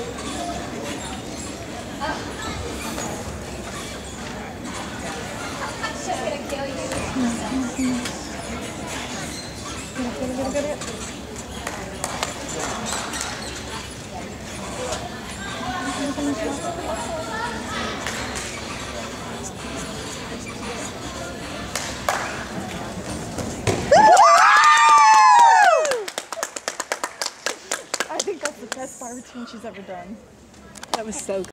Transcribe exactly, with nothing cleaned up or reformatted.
I think that's the best bar routine she's ever done. That was so good.